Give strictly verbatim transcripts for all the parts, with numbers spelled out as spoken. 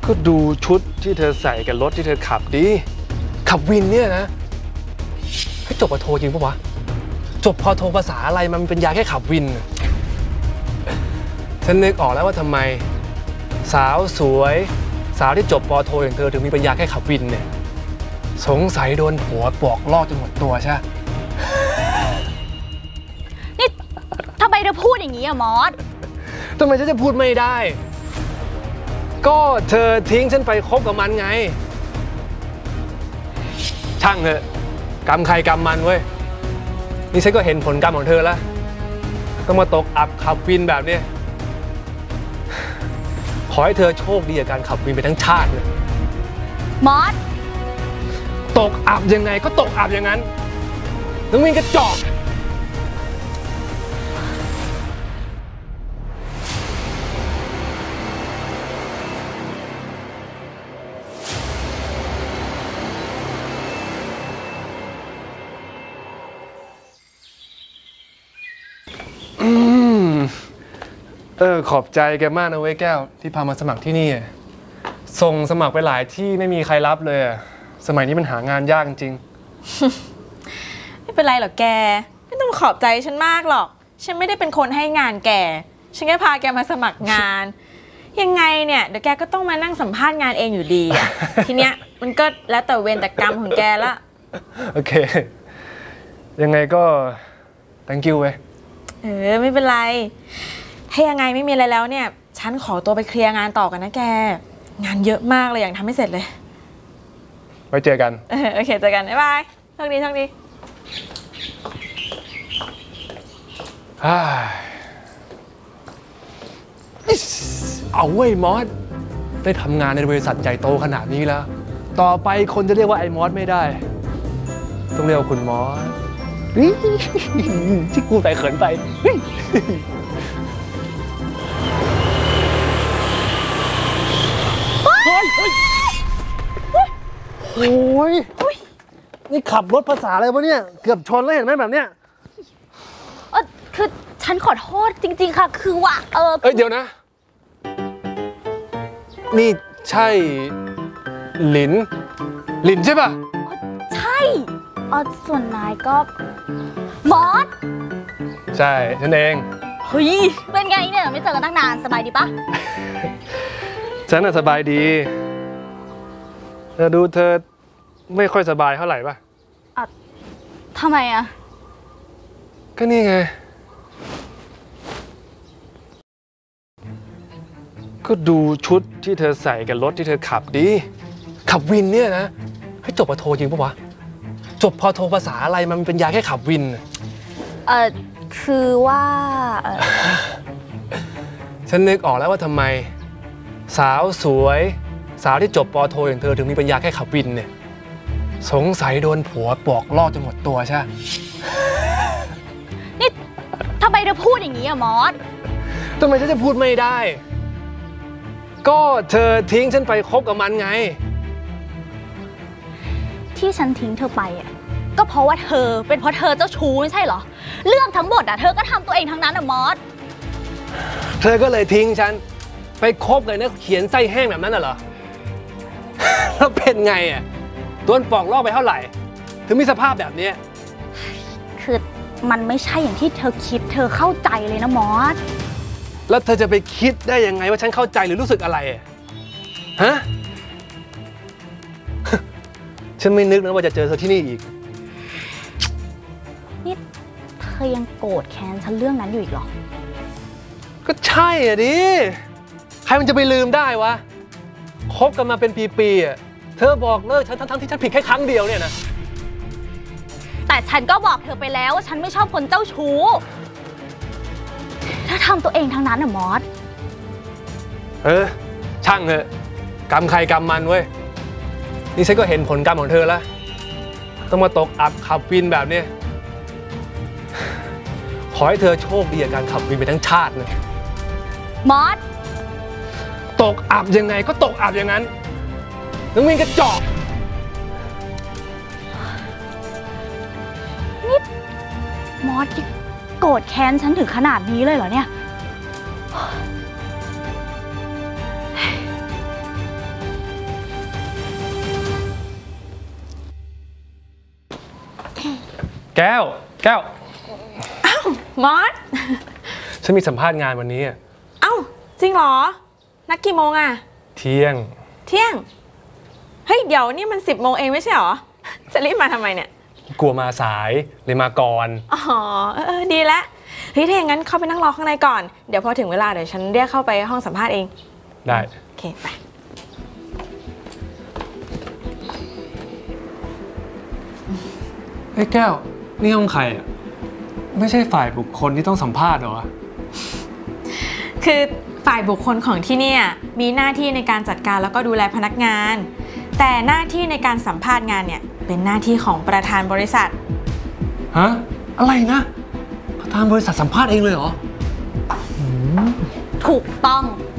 ก็ดูชุดที่เธอใส่กับรถที่เธอขับดิขับวินเนี่ยนะให้จบปโทจริงปะวะจบพอโทภาษาอะไรมันเป็นยาแค่ขับวินฉันนึกออกแล้วว่าทำไมสาวสวยสาวที่จบปโทอย่างเธอถึงมีปัญญาแค่ขับวินเนี่ยสงสัยโดนผัวปอกลอกจนหมดตัวใช่นี่ทำไมเธอพูดอย่างนี้อะมอสทำไมฉันจะพูดไม่ได้ก็เธอทิ้งฉันไปคบกับมันไงช่างเถอะกรรมใครกรรมมันเว้ยนี่ฉันก็เห็นผลกรรมของเธอแล้วต้องมาตกอับขับวินแบบนี้ขอให้เธอโชคดีกับการขับวินไปทั้งชาติเลยมอสตกอับยังไงก็ตกอับอย่างนั้นนักวินกระจอกอืมเออขอบใจแกมากนะเว้ยแก้วที่พามาสมัครที่นี่ส่งสมัครไปหลายที่ไม่มีใครรับเลยสมัยนี้มันหางานยากจริงไม่เป็นไรหรอกแกไม่ต้องขอบใจฉันมากหรอกฉันไม่ได้เป็นคนให้งานแกฉันแค่พาแกมาสมัครงานยังไงเนี่ยเดี๋ยวแกก็ต้องมานั่งสัมภาษณ์งานเองอยู่ดีอ่ะ ทีเนี้ยมันก็แล้วแต่เวรแต่กรรมของแกละโอเคยังไงก็ thank you เว้ยเออไม่เป็นไรถ้ายังไงไม่มีอะไรแล้วเนี่ยฉันขอตัวไปเคลียร์งานต่อกันนะแกงานเยอะมากเลยอย่างทำไม่เสร็จเลยไว้เจอกันเออโอเคเจอกันบ๊ายบายโชคดีโชคดีเอาเว้ยมอสได้ทำงานในบริษัทใหญ่โตขนาดนี้แล้วต่อไปคนจะเรียกว่าไอ้มอสไม่ได้ต้องเรียกว่าคุณมอสที่กูใส่เขินไปโอ้ยนี่ขับรถภาษาอะไรวะเนี่ยเกือบชนแล้วเห็นไหมแบบเนี้ยเออคือฉันขอโทษจริงๆค่ะคือว่าเออเอ้ยเดี๋ยวนะนี่ใช่หลินหลินใช่ป่ะใช่เออส่วนนายก็มอสใช่ฉันเองเฮ้ยเป็นไงเนี่ยไม่เจอกันตั้งนานสบายดีปะฉันน่ะสบายดีเธอดูเธอไม่ค่อยสบายเท่าไหร่ป่ะอ่ะทำไมอ่ะก็นี่ไงก็ดูชุดที่เธอใส่กับรถที่เธอขับดิขับวินเนี่ยนะให้จบปโทจริงปะวะจบพอโทภาษาอะไรมันเป็นยาแค่ขับวินเออคือว่าฉันนึกออกแล้วว่าทำไมสาวสวยสาวที่จบปโทอย่างเธอถึงมีปัญญาแค่ขับวินเนี่ยสงสัยโดนผัวปอกลอกจนหมดตัวใช่นี่ทำไมเธอพูดอย่างนี้อะมอสทำไมฉันจะพูดไม่ได้ก็เธอทิ้งฉันไปคบกับมันไงที่ฉันทิ้งเธอไปอ่ะก็เพราะว่าเธอเป็นเพราะเธอเจ้าชู้ไม่ใช่เหรอเรื่องทั้งหมดอ่ะเธอก็ทำตัวเองทั้งนั้นอะมอสเธอก็เลยทิ้งฉันไปคบกับนักเขียนไส้แห้งแบบนั้นน่ะเหรอแล้วเป็นไงอ่ะโดนปอกลอกไปเท่าไหร่ถึงมีสภาพแบบนี้คือมันไม่ใช่อย่างที่เธอคิดเธอเข้าใจเลยนะมอสแล้วเธอจะไปคิดได้ยังไงว่าฉันเข้าใจหรือรู้สึกอะไรฮะฉันไม่นึกนะว่าจะเจอเธอที่นี่อีกนี่เธอยังโกรธแค้นฉันเรื่องนั้นอยู่อีกเหรอก็ใช่อ่ะดิใครมันจะไปลืมได้วะคบกันมาเป็นปีๆอ่ะเธอบอกเลิกฉันทั้งๆที่ฉันผิดแค่ครั้งเดียวเนี่ยนะแต่ฉันก็บอกเธอไปแล้วว่าฉันไม่ชอบคนเจ้าชู้เธอทำตัวเองทั้งนั้นอะมอสเออช่างเถอะกรรมใครกรรมมันเว้ยนี่ฉันก็เห็นผลกรรมของเธอแล้วต้องมาตกอับขับวินแบบนี้ขอให้เธอโชคดีกับการขับวินไปทั้งชาติเลยมอสตกอับยังไงก็ตกอับอย่างนั้นนักวินกระจอกนี่มอสโกรธแค้นฉันถึงขนาดนี้เลยเหรอเนี่ยแก้ว แก้วมอสฉันมีสัมภาษณ์งานวันนี้เอ้าจริงเหรอ นัดกี่โมงอะเที่ยงเที่ยง เฮ้ย เดี๋ยวนี่มันสิบโมงเองไม่ใช่เหรอ จะรีบมาทำไมเนี่ยกลัวมาสายเลยมาก่อนอ๋อเออเออดีแล้วเฮ้ยถ้าอย่างนั้นเข้าไปนั่งรอข้างในก่อน เดี๋ยวพอถึงเวลาเดี๋ยวฉันเรียกเข้าไปห้องสัมภาษณ์เองได้โอเคไปเฮ้ยแก้ว นี่ห้องใครอ่ะ ไม่ใช่ฝ่ายบุคคลที่ต้องสัมภาษณ์เหรอวะคือฝ่ายบุคคลของที่เนี่ยมีหน้าที่ในการจัดการแล้วก็ดูแลพนักงาน แต่หน้าที่ในการสัมภาษณ์งานเนี่ยเป็นหน้าที่ของประธานบริษัทฮะ อะไรนะ ประธานบริษัทสัมภาษณ์เองเลยเหรอถูกต้อง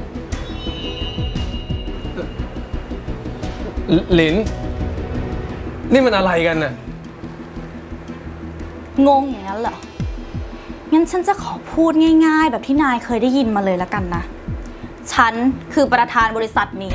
หลิน นี่มันอะไรกันน่ะงงอย่างนั้นเหรอ งั้นฉันจะขอพูดง่ายๆ แบบที่นายเคยได้ยินมาเลยแล้วกันนะ ฉันคือประธานบริษัทนี้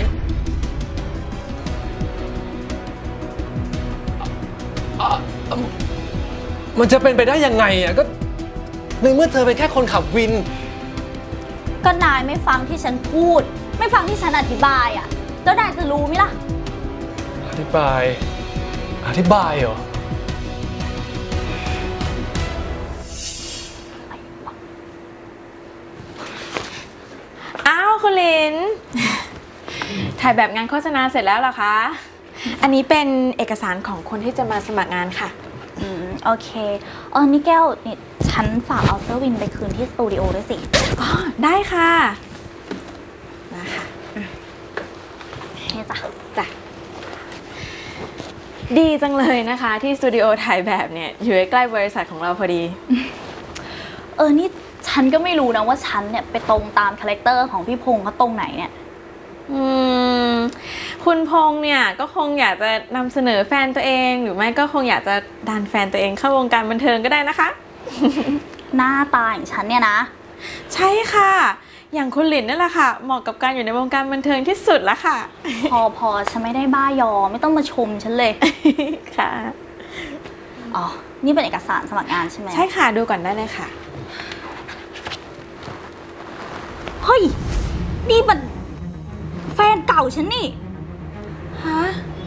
มันจะเป็นไปได้ยังไงอ่ะ ก็ในเมื่อเธอเป็นแค่คนขับวินก็นายไม่ฟังที่ฉันพูด ไม่ฟังที่ฉันอธิบายอ่ะ แล้วนายจะรู้ไหมล่ะอธิบาย อธิบายเหรออ้าวคุณลิน ถ่ายแบบงานโฆษณาเสร็จแล้วเหรอคะ อันนี้เป็นเอกสารของคนที่จะมาสมัครงานค่ะอืม โอเค เออนี่แก้วนี่ฉันฝากเอาเซอร์วินไปคืนที่สตูดิโอด้วยสิอ๋อ ได้ค่ะนะคะนี่จ้ะจ้ะดีจังเลยนะคะที่สตูดิโอถ่ายแบบเนี่ยอยู่ใกล้บริษัทของเราพอดีเออ นี่ฉันก็ไม่รู้นะว่าฉันเนี่ยไปตรงตามคาแรคเตอร์ของพี่พงษ์เขาตรงไหนเนี่ยอืม คุณพงษ์เนี่ยก็คงอยากจะนำเสนอแฟนตัวเองหรือไม่ก็คงอยากจะดันแฟนตัวเองเข้าวงการบันเทิงก็ได้นะคะหน้าตาอย่างฉันเนี่ยนะใช่ค่ะ อย่างคุณหลินนั่นแหละค่ะเหมาะกับการอยู่ในวงการบันเทิงที่สุดแล้วค่ะพอพอฉันไม่ได้บ้ายอไม่ต้องมาชมฉันเลยค่ะอ๋อ นี่เป็นเอกสารสมัครงานใช่ไหมใช่ค่ะดูก่อนได้เลยค่ะเฮ้ย นี่มันแฟนเก่าฉันนี่ฮะ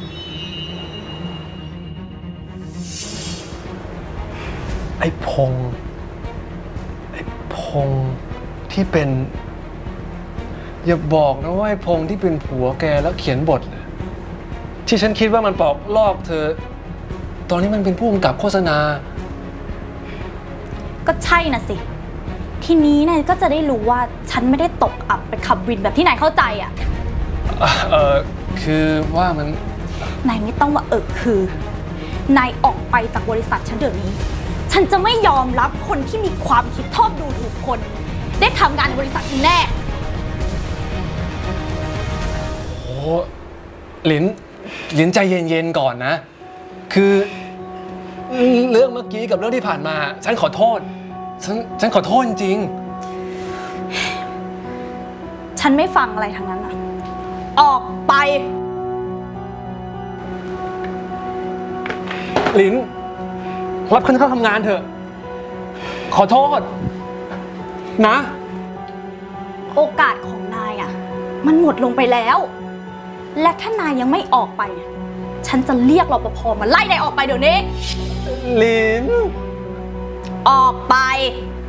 ไอ้พงษ์ไอ้พงษ์ที่เป็น อย่าบอกนะว่าไอ้พงษ์ที่เป็นผัวแกแล้วเขียนบทน่ะที่ฉันคิดว่ามันปอกลอกเธอ ตอนนี้มันเป็นผู้กำกับโฆษณาก็ใช่น่ะสิ ทีนี้นายก็จะได้รู้ว่าฉันไม่ได้ตกอับไปขับวินแบบที่นายเข้าใจอ่ะเออคือว่ามันนายไม่ต้องว่าเออคือ นายออกไปจากบริษัทฉันเดี๋ยวนี้ ฉันจะไม่ยอมรับคนที่มีความคิดชอบดูถูกคน ได้ทำงานในบริษัทฉันแน่โอ้หลินหลินใจเย็นๆก่อนนะ คือเรื่องเมื่อกี้กับเรื่องที่ผ่านมา ฉันขอโทษ ฉันฉันขอโทษจริงฉันไม่ฟังอะไรทั้งนั้นนะออกไปหลินรับคนเข้าทำงานเถอะ ขอโทษ นะโอกาสของนายอ่ะ มันหมดลงไปแล้ว และถ้านายยังไม่ออกไปเนี่ยฉันจะเรียกรปภมาไล่นายออกไปเดี๋ยวนี้หลินออกไป